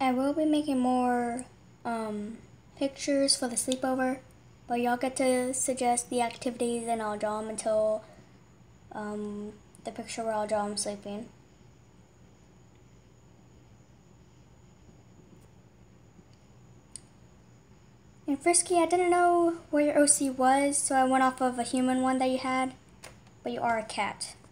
I will be making more pictures for the sleepover, but y'all get to suggest the activities and I'll draw them until the picture where I'll draw them sleeping. And Frisky, I didn't know where your OC was, so I went off of a human one that you had, but you are a cat.